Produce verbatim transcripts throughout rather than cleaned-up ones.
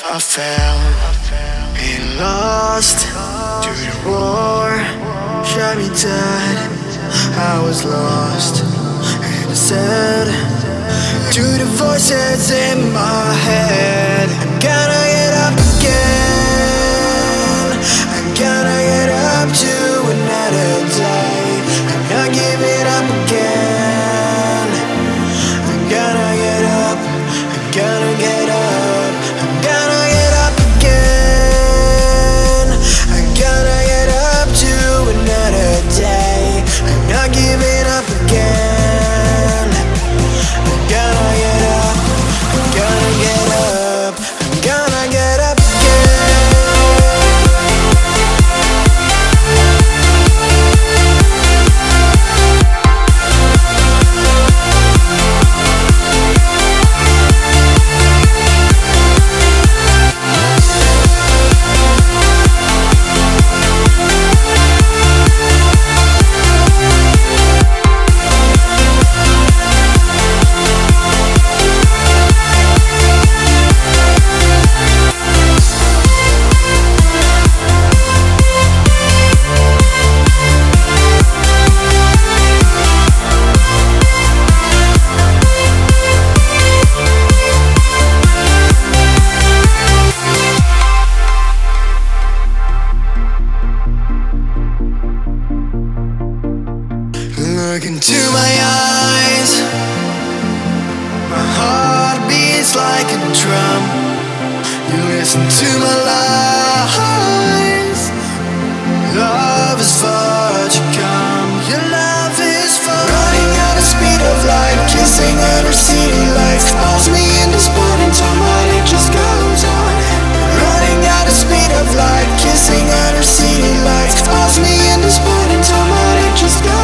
I fell and lost to the war, shot me dead. I was lost and I said to the voices in my head, I'm gonna get up again. I'm gonna get up to another day. I'm not giving up again. I'm gonna get up. I'm gonna get up. I'm gonna get up again. I'm gonna get up to another day. I'm not giving up again. I'm gonna get up. I'm gonna get up. I'm gonna get up Look into my eyes. My heart beats like a drum. You listen to my lies. Love is far to come. Your love is far. Running at the speed of light, kissing under city lights. Calls me in this morning time, but it just goes on. Running at the speed of light, kissing under city lights. Calls me in this morning time, but it just goes on.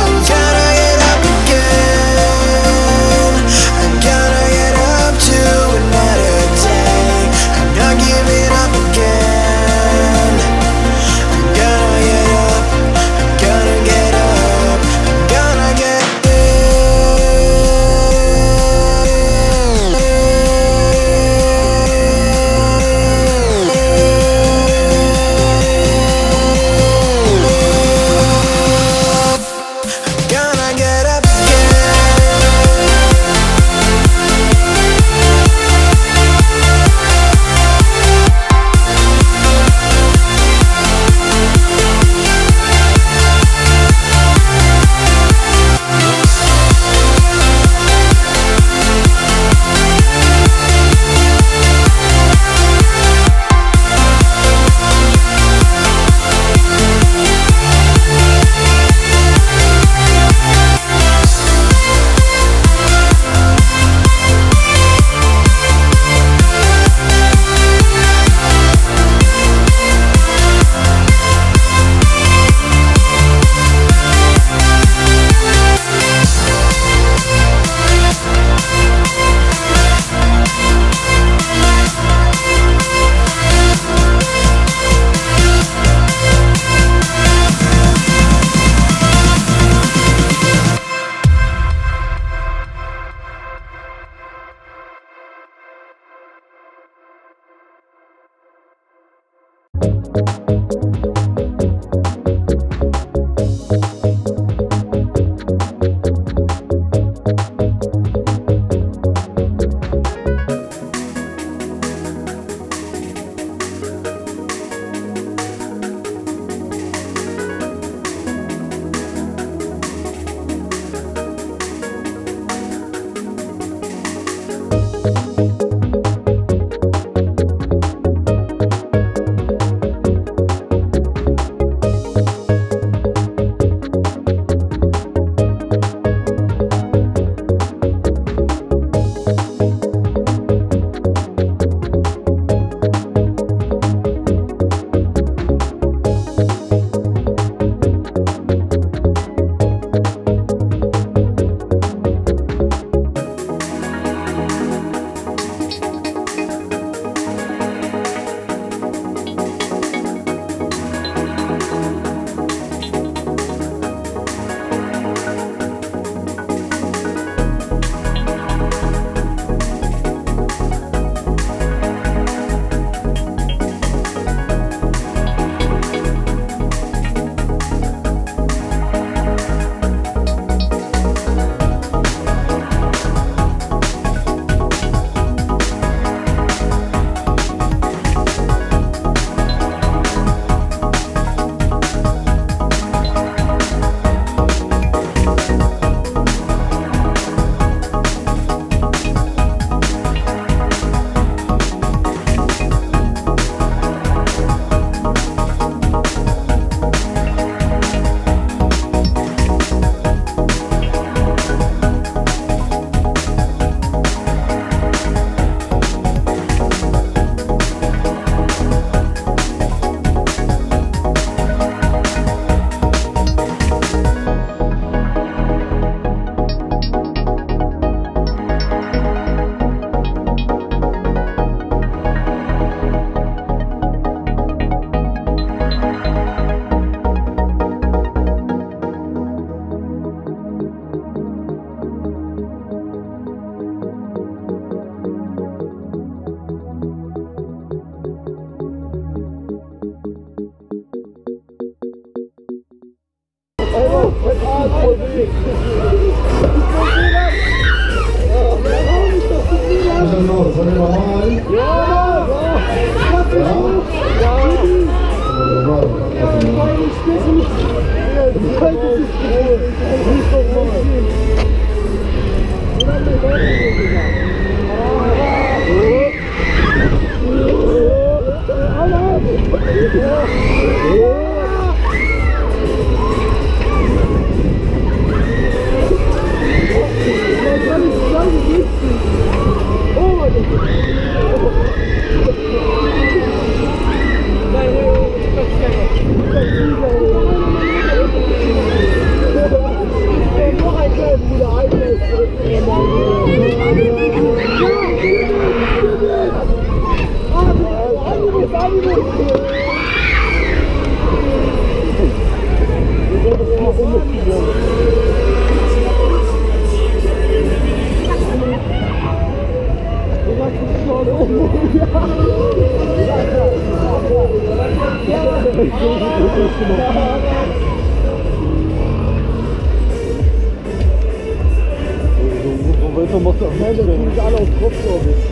Warum machst du auch selber? Die sind alle auf Kopf, glaube ich.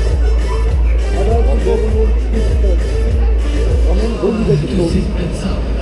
Ja,